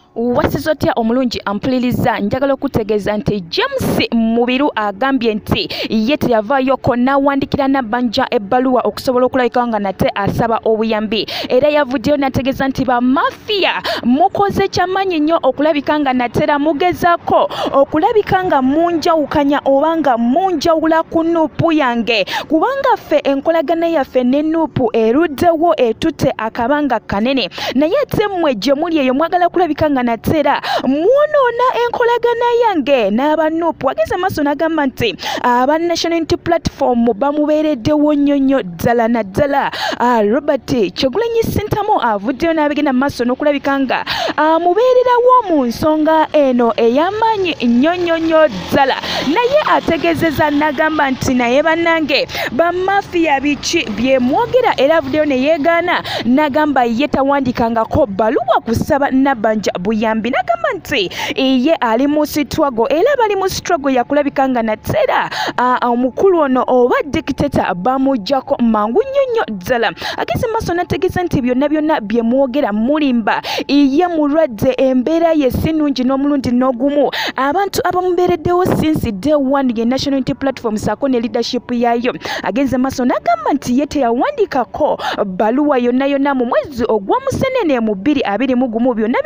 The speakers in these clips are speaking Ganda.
Wasizotya omulungi ampuliriza njagala okutegeeza nti James Mubiru agambye nti ye teyavaayo konna wandikira Nabbanja ebbaluwa okusobola okulabika nga nate asaba obuyambi era yavuddeyo nategeeza nti ba mafia mukoze kyamaanyi nnyo okulabika nga natera mugezaako okulabika nga munjawukanya oba nga munjawula ku nupu yange kubanga ffe enkolagana yaffe ne nupu eruddewo etutte akabanga kanene naye ate mmwe gye muli eyo mwagala kulabika nga natera mwonoona enkolagana yange n'aba nupu ageze maaso n'agamba nti aba National Unity Platform bamubeereddewo nnyo ddala na ddala. Robert Kyagulanyi Ssentamu avuddeyo n'abagenda mu maaso n'okulabika nga amubeererawo mu nsonga eno ey'amaanyi nnyo ddala naye ategeezezza n'agamba nti naye bannange bamafiya biki bye mwogera era avuddeyo ne yeegaana n'agamba ye tawandikangako bbaluwa kusaba Nabbanja buyambi n'agamba nti ye ali mu struggle era bali mu struggle yakulabika nga natera omukulu ono oba dictator bamujjako mangu nnyo ddala. Ageze maaso n'ategeeza nti byonna bye mwogera mulimba ye mulwadde embeera ye si nnungi n'omulundi n'ogumu abantu abamubeereddewo since day one ye National Unity Platform saako ne leadership yayo. Agenze maaso n'agamba nti ye teyawandikako bbaluwa yonna mu mwezi ogwa Musenene mu 2021 byonna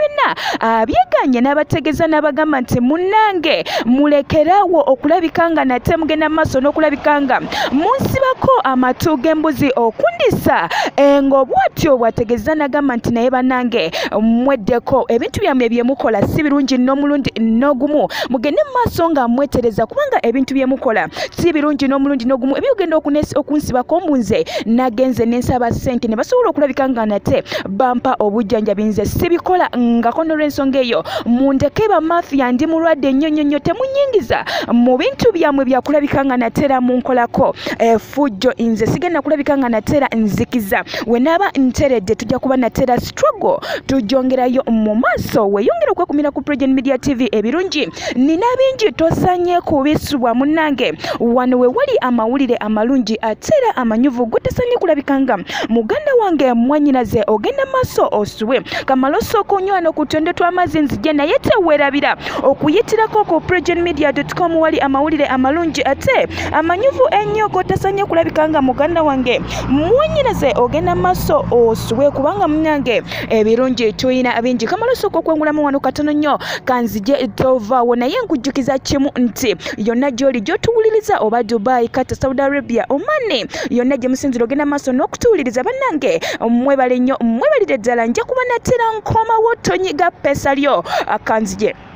byeganye n'abategeeza n'abagamba nti munnange mulekerawo okulabika nga nate mugenda maaso n'okulabika nga munsibako amatu g'embuzi okundisa ngo bw'atyo bwategeeza n'agamba nti naye bannange mweddeko ebintu byammwe bye mukola si birungi n'omulundi n'ogumu mugende maaso nga mwetereza kubanga ebintu bye mukola si birungi n'omulundi n'ogumu ebyogenda okunsibako mbunze nagenze n'ensaba ssente ne basobola okulabika nga nate bampa obujjanjabi nze sibikola ngako n'olw'ensonga eyo mundeke bamafiya ndi mulwadde nnyo temunyingiza mu bintu byammwe byakulabika nga natera munkolako fujjo nze sigenda kulabika nga natera nzikiza wenaaba nteredde tujja kuba natera struggle tujongerayo mu maaso weeyongera okwekumira ku PROJOURN Media TV ebirungi nina bingi tosanye kubisubwa munnange wano we wali amawulire amalungi atera amanyuvu gotesanye kulabika nga muganda wange mwanyinaze ogenda maaso osuwe kamaloso okunywana ku twende tw'amazzi nzije naye teweerabira okuyitirako ku PROJOURNmedia.com wali amawulire amalungi ate amanyuvu ennyo gotesanye kulabika nga muganda wange mwanyinaze ogenda maaso osuwe kubanga munnange ebirungi tuyina bingi kamaloso okwengulamu wano katono nnyo kanzije tovaawo naye nkujjukiza kimu nti yonna gy'oli gy'otuwuliriza oba Dubai, Qatar, Saudi Arabia, Oman yonna gye musinzira ogenda maaso n'okutuwuliriza bannange mwebale nnyo mwebalire ddala nja kuba natera nkomawo tonyiga pesa lyo kanzije